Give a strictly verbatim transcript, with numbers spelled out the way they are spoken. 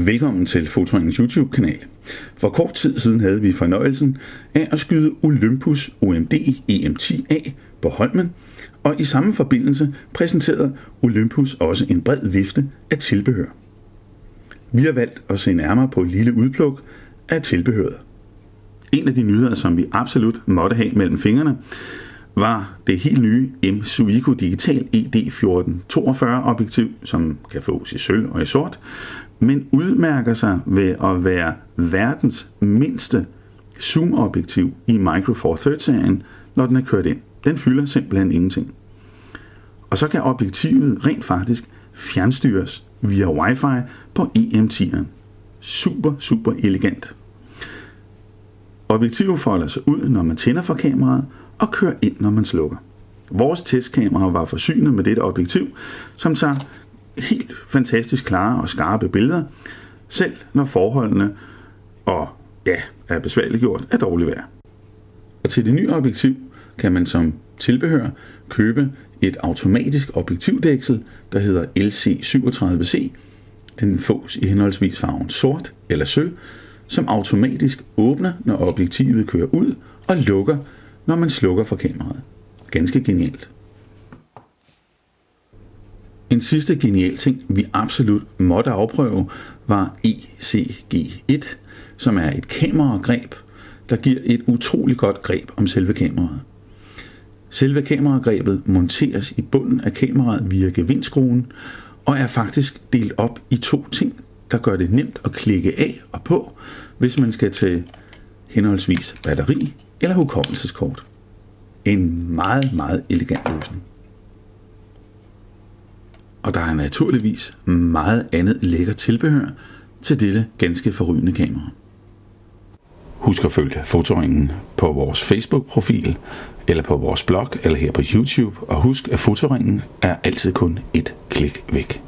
Velkommen til Fotoringens YouTube-kanal. For kort tid siden havde vi fornøjelsen af at skyde Olympus O M D E M ti A på Holmen, og i samme forbindelse præsenterede Olympus også en bred vifte af tilbehør. Vi har valgt at se nærmere på et lille udpluk af tilbehøret. En af de nyheder, som vi absolut måtte have mellem fingrene, var det helt nye M Zuiko Digital E D fjorten toogfyrre objektiv, som kan fås i sølv og i sort, men udmærker sig ved at være verdens mindste zoom-objektiv i Micro Four Thirds-serien, når den er kørt ind. Den fylder simpelthen ingenting. Og så kan objektivet rent faktisk fjernstyres via Wi-Fi på E M ti'eren. Super, super elegant. Objektivet folder sig ud, når man tænder for kameraet, og kører ind, når man slukker. Vores testkamera var forsynet med dette objektiv, som tager helt fantastisk klare og skarpe billeder, selv når forholdene og ja, er besværliggjort af dårligt vejr. Og til det nye objektiv kan man som tilbehør købe et automatisk objektivdæksel, der hedder L C syvogtredive C. Den fås i henholdsvis farven sort eller sølv, som automatisk åbner, når objektivet kører ud, og lukker, når man slukker for kameraet. Ganske genialt. En sidste genial ting, vi absolut måtte afprøve, var E C G et, som er et kameragreb, der giver et utroligt godt greb om selve kameraet. Selve kameragrebet monteres i bunden af kameraet via gevindskruen, og er faktisk delt op i to ting, der gør det nemt at klikke af og på, hvis man skal til henholdsvis batteri eller hukommelseskort. En meget, meget elegant løsning. Og der er naturligvis meget andet lækker tilbehør til dette ganske forrygende kamera. Husk at følge Fotoringen på vores Facebook-profil, eller på vores blog, eller her på YouTube. Og husk, at Fotoringen er altid kun et klik væk.